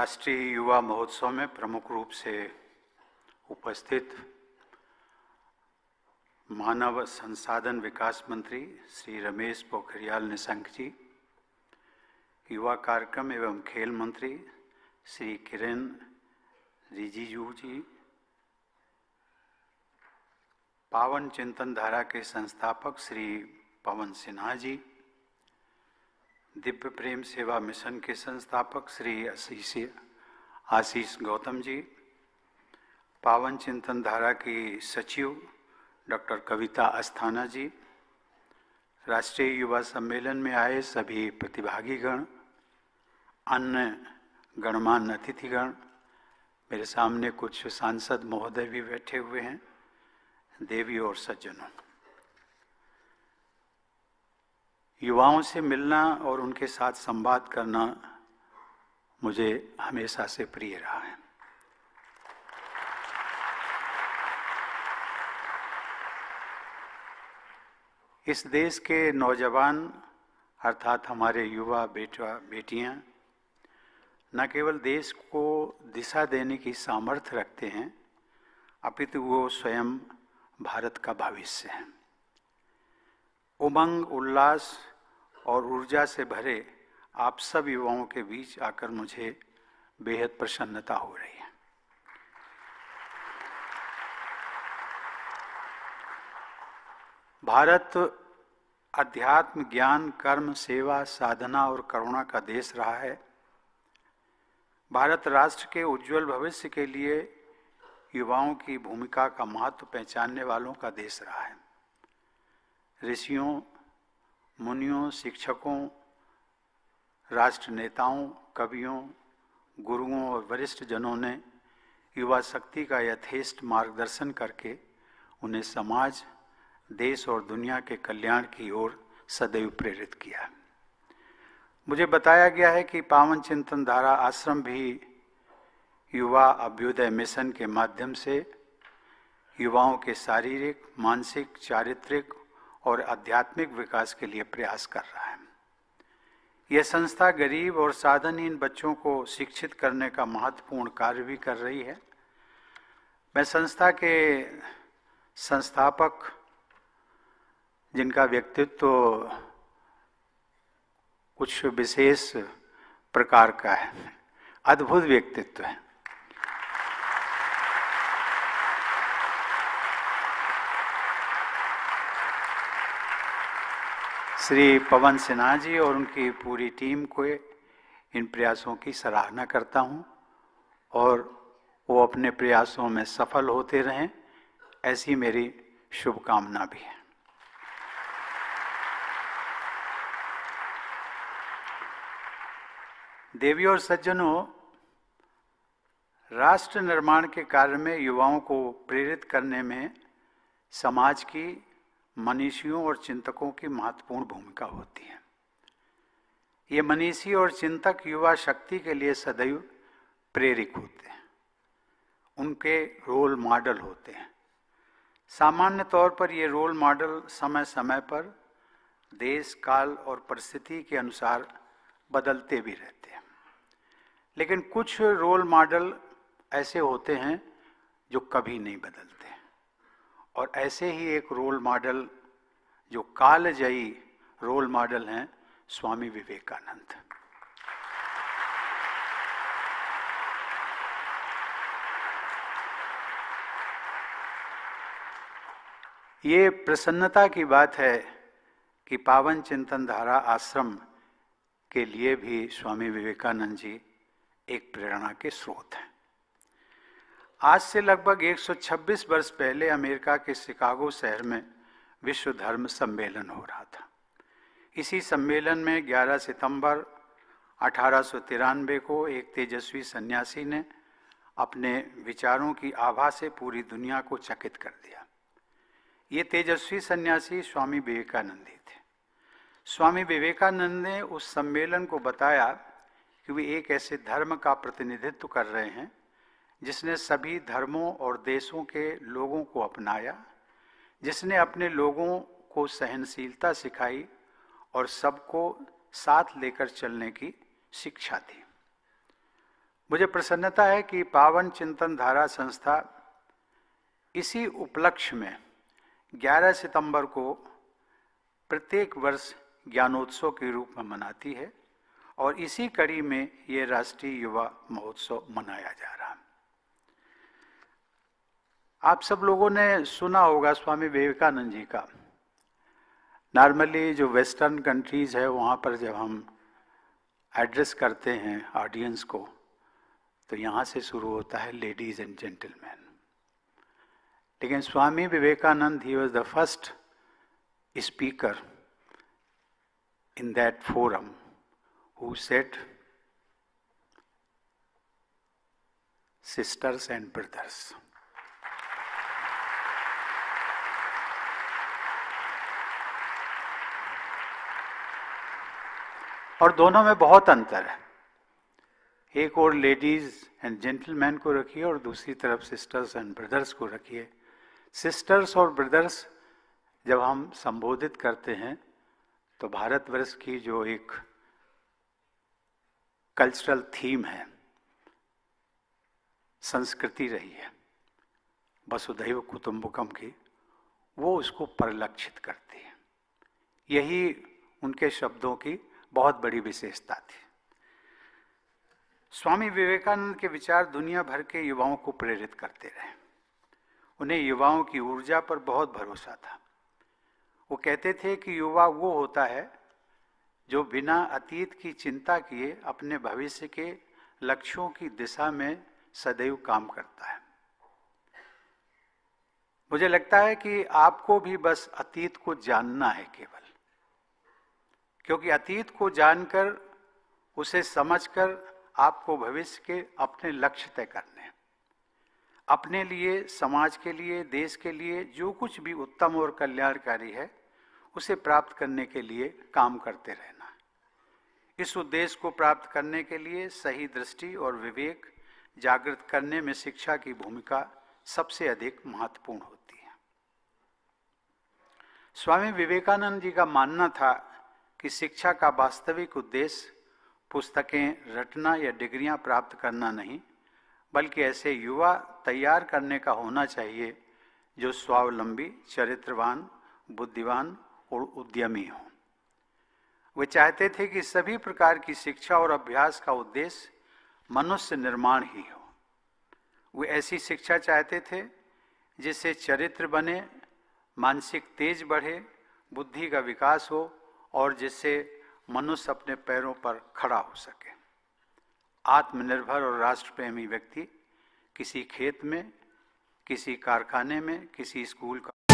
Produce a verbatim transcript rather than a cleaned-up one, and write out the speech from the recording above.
राष्ट्रीय युवा महोत्सव में प्रमुख रूप से उपस्थित मानव संसाधन विकास मंत्री श्री रमेश पोखरियाल निशंक जी, युवा कार्यक्रम एवं खेल मंत्री श्री किरण रिजिजू जी, पावन चिंतन धारा के संस्थापक श्री पवन सिन्हा जी, दिव्य प्रेम सेवा मिशन के संस्थापक श्री आशीष आशीष गौतम जी, पावन चिंतन धारा की सचिव डॉक्टर कविता अस्थाना जी, राष्ट्रीय युवा सम्मेलन में आए सभी प्रतिभागीगण, अन्य गणमान्य अतिथिगण, मेरे सामने कुछ सांसद महोदय भी बैठे हुए हैं, देवी और सज्जनों। युवाओं से मिलना और उनके साथ संवाद करना मुझे हमेशा से प्रिय रहा है। इस देश के नौजवान अर्थात हमारे युवा बेटा बेटियां न केवल देश को दिशा देने की सामर्थ्य रखते हैं, अपितु वो स्वयं भारत का भविष्य है। उमंग, उल्लास और ऊर्जा से भरे आप सब युवाओं के बीच आकर मुझे बेहद प्रसन्नता हो रही है। भारत अध्यात्म, ज्ञान, कर्म, सेवा, साधना और करुणा का देश रहा है। भारत राष्ट्र के उज्जवल भविष्य के लिए युवाओं की भूमिका का महत्व पहचानने वालों का देश रहा है। ऋषियों, मुनियों, शिक्षकों, राष्ट्र नेताओं, कवियों, गुरुओं और वरिष्ठ जनों ने युवा शक्ति का यथेष्ट मार्गदर्शन करके उन्हें समाज, देश और दुनिया के कल्याण की ओर सदैव प्रेरित किया। मुझे बताया गया है कि पावन चिंतन धारा आश्रम भी युवा अभ्युदय मिशन के माध्यम से युवाओं के शारीरिक, मानसिक, चारित्रिक और आध्यात्मिक विकास के लिए प्रयास कर रहा है। यह संस्था गरीब और साधनहीन बच्चों को शिक्षित करने का महत्वपूर्ण कार्य भी कर रही है। मैं संस्था के संस्थापक, जिनका व्यक्तित्व तो कुछ विशेष प्रकार का है, अद्भुत व्यक्तित्व है, श्री पवन सिन्हा जी और उनकी पूरी टीम को इन प्रयासों की सराहना करता हूं और वो अपने प्रयासों में सफल होते रहें, ऐसी मेरी शुभकामना भी है। देवी और सज्जनों, राष्ट्र निर्माण के कार्य में युवाओं को प्रेरित करने में समाज की, मनीषियों और चिंतकों की महत्वपूर्ण भूमिका होती है। ये मनीषी और चिंतक युवा शक्ति के लिए सदैव प्रेरक होते हैं, उनके रोल मॉडल होते हैं। सामान्य तौर पर ये रोल मॉडल समय समय पर देश, काल और परिस्थिति के अनुसार बदलते भी रहते हैं, लेकिन कुछ रोल मॉडल ऐसे होते हैं जो कभी नहीं बदलते। और ऐसे ही एक रोल मॉडल जो कालजयी रोल मॉडल हैं स्वामी विवेकानंद। ये प्रसन्नता की बात है कि पावन चिंतन धारा आश्रम के लिए भी स्वामी विवेकानंद जी एक प्रेरणा के स्रोत हैं। आज से लगभग एक सौ छब्बीस वर्ष पहले अमेरिका के शिकागो शहर में विश्व धर्म सम्मेलन हो रहा था। इसी सम्मेलन में ग्यारह सितंबर अठारह सौ तिरानवे को एक तेजस्वी सन्यासी ने अपने विचारों की आभा से पूरी दुनिया को चकित कर दिया। ये तेजस्वी सन्यासी स्वामी विवेकानंद ही थे। स्वामी विवेकानंद ने उस सम्मेलन को बताया कि वे एक ऐसे धर्म का प्रतिनिधित्व कर रहे हैं जिसने सभी धर्मों और देशों के लोगों को अपनाया, जिसने अपने लोगों को सहनशीलता सिखाई और सबको साथ लेकर चलने की शिक्षा दी। मुझे प्रसन्नता है कि पावन चिंतन धारा संस्था इसी उपलक्ष्य में ग्यारह सितंबर को प्रत्येक वर्ष ज्ञानोत्सव के रूप में मनाती है और इसी कड़ी में ये राष्ट्रीय युवा महोत्सव मनाया जा रहा है। आप सब लोगों ने सुना होगा स्वामी विवेकानंद जी का। नॉर्मली जो वेस्टर्न कंट्रीज है वहाँ पर जब हम एड्रेस करते हैं ऑडियंस को तो यहाँ से शुरू होता है लेडीज एंड जेंटलमैन, लेकिन Swami Vivekananda he was the first speaker in that forum who said, sisters and brothers. और दोनों में बहुत अंतर है। एक और लेडीज एंड जेंटलमैन को रखिए और दूसरी तरफ सिस्टर्स एंड ब्रदर्स को रखिए। सिस्टर्स और ब्रदर्स जब हम संबोधित करते हैं तो भारतवर्ष की जो एक कल्चरल थीम है, संस्कृति रही है वसुधैव कुटुंबकम की, वो उसको परिलक्षित करती है। यही उनके शब्दों की बहुत बड़ी विशेषता थी। स्वामी विवेकानंद के विचार दुनिया भर के युवाओं को प्रेरित करते रहे। उन्हें युवाओं की ऊर्जा पर बहुत भरोसा था। वो कहते थे कि युवा वो होता है जो बिना अतीत की चिंता किए अपने भविष्य के लक्ष्यों की दिशा में सदैव काम करता है। मुझे लगता है कि आपको भी बस अतीत को जानना है केवल, क्योंकि अतीत को जानकर उसे समझकर आपको भविष्य के अपने लक्ष्य तय करने हैं। अपने लिए, समाज के लिए, देश के लिए जो कुछ भी उत्तम और कल्याणकारी है उसे प्राप्त करने के लिए काम करते रहना। इस उद्देश्य को प्राप्त करने के लिए सही दृष्टि और विवेक जागृत करने में शिक्षा की भूमिका सबसे अधिक महत्वपूर्ण होती है। स्वामी विवेकानंद जी का मानना था कि शिक्षा का वास्तविक उद्देश्य पुस्तकें रटना या डिग्रियां प्राप्त करना नहीं, बल्कि ऐसे युवा तैयार करने का होना चाहिए जो स्वावलंबी, चरित्रवान, बुद्धिमान और उद्यमी हो। वे चाहते थे कि सभी प्रकार की शिक्षा और अभ्यास का उद्देश्य मनुष्य निर्माण ही हो। वे ऐसी शिक्षा चाहते थे जिससे चरित्र बने, मानसिक तेज बढ़े, बुद्धि का विकास हो और जिससे मनुष्य अपने पैरों पर खड़ा हो सके। आत्मनिर्भर और राष्ट्रप्रेमी व्यक्ति किसी खेत में, किसी कारखाने में, किसी स्कूल का